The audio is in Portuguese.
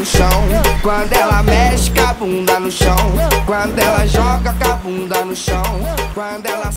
no chão. Quando ela mexe com a bunda no chão. Quando ela joga com a bunda no chão. Quando ela